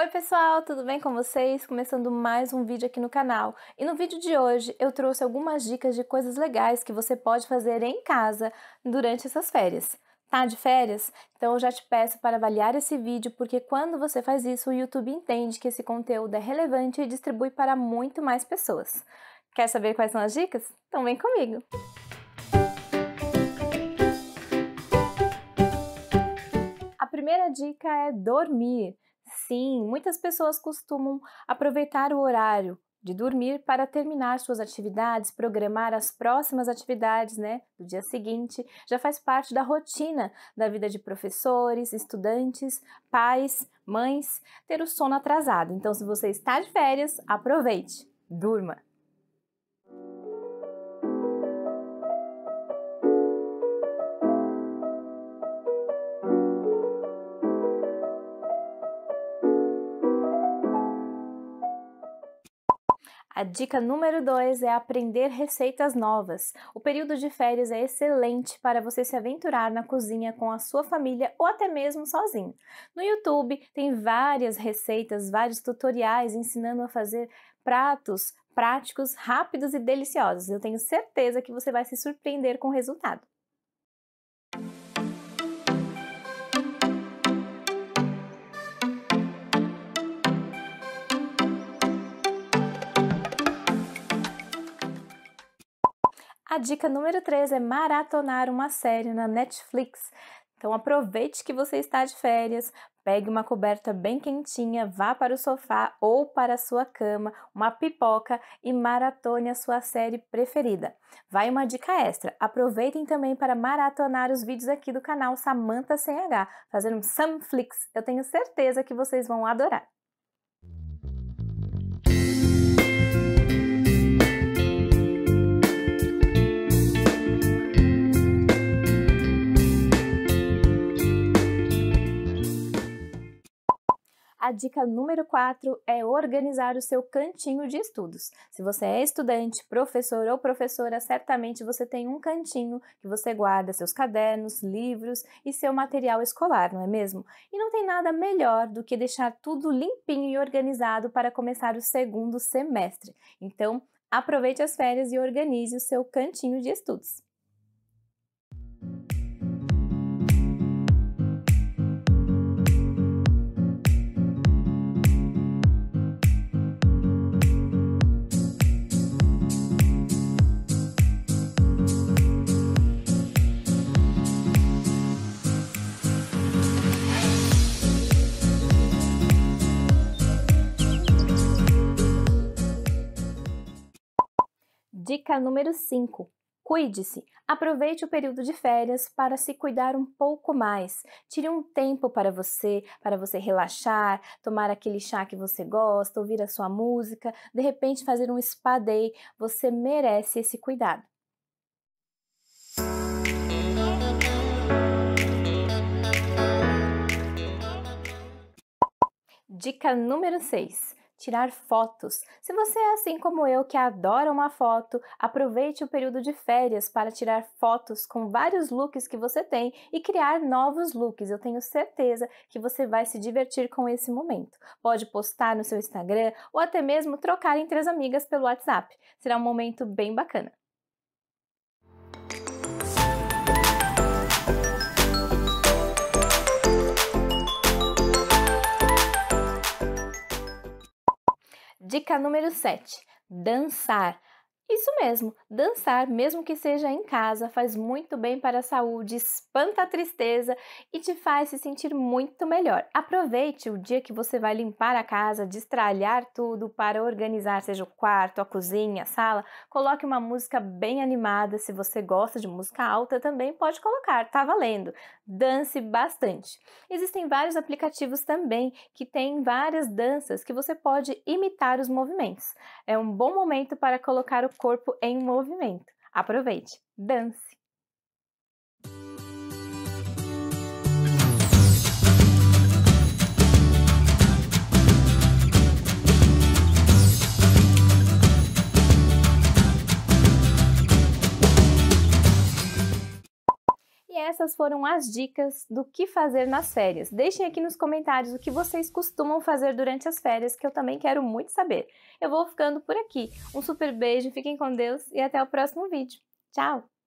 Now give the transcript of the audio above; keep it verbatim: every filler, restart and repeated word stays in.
Oi pessoal, tudo bem com vocês? Começando mais um vídeo aqui no canal. E no vídeo de hoje eu trouxe algumas dicas de coisas legais que você pode fazer em casa durante essas férias. Tá de férias? Então eu já te peço para avaliar esse vídeo, porque quando você faz isso o YouTube entende que esse conteúdo é relevante e distribui para muito mais pessoas. Quer saber quais são as dicas? Então vem comigo! A primeira dica é dormir. Sim, muitas pessoas costumam aproveitar o horário de dormir para terminar suas atividades, programar as próximas atividades, né, do dia seguinte. Já faz parte da rotina da vida de professores, estudantes, pais, mães, ter o sono atrasado. Então, se você está de férias, aproveite, durma! A dica número dois é aprender receitas novas. O período de férias é excelente para você se aventurar na cozinha com a sua família ou até mesmo sozinho. No YouTube tem várias receitas, vários tutoriais ensinando a fazer pratos práticos, rápidos e deliciosos. Eu tenho certeza que você vai se surpreender com o resultado. A dica número três é maratonar uma série na Netflix. Então aproveite que você está de férias, pegue uma coberta bem quentinha, vá para o sofá ou para a sua cama, uma pipoca e maratone a sua série preferida. Vai uma dica extra, aproveitem também para maratonar os vídeos aqui do canal Samantha sem H, fazendo um Samflix. Eu tenho certeza que vocês vão adorar. A dica número quatro é organizar o seu cantinho de estudos. Se você é estudante, professor ou professora, certamente você tem um cantinho que você guarda seus cadernos, livros e seu material escolar, não é mesmo? E não tem nada melhor do que deixar tudo limpinho e organizado para começar o segundo semestre. Então, aproveite as férias e organize o seu cantinho de estudos. Dica número cinco. Cuide-se. Aproveite o período de férias para se cuidar um pouco mais. Tire um tempo para você, para você relaxar, tomar aquele chá que você gosta, ouvir a sua música, de repente fazer um spa day. Você merece esse cuidado. Dica número seis. Tirar fotos. Se você é assim como eu, que adora uma foto, aproveite o período de férias para tirar fotos com vários looks que você tem e criar novos looks. Eu tenho certeza que você vai se divertir com esse momento. Pode postar no seu Instagram ou até mesmo trocar entre as amigas pelo WhatsApp. Será um momento bem bacana. Dica número sete. Dançar. Isso mesmo, dançar, mesmo que seja em casa, faz muito bem para a saúde, espanta a tristeza e te faz se sentir muito melhor. Aproveite o dia que você vai limpar a casa, destralhar tudo para organizar, seja o quarto, a cozinha, a sala. Coloque uma música bem animada, se você gosta de música alta também pode colocar, tá valendo. Dance bastante. Existem vários aplicativos também que têm várias danças que você pode imitar os movimentos. É um bom momento para colocar o corpo em movimento. Aproveite, dance! essas foram as dicas do que fazer nas férias. Deixem aqui nos comentários o que vocês costumam fazer durante as férias, que eu também quero muito saber. Eu vou ficando por aqui. Um super beijo, fiquem com Deus e até o próximo vídeo. Tchau!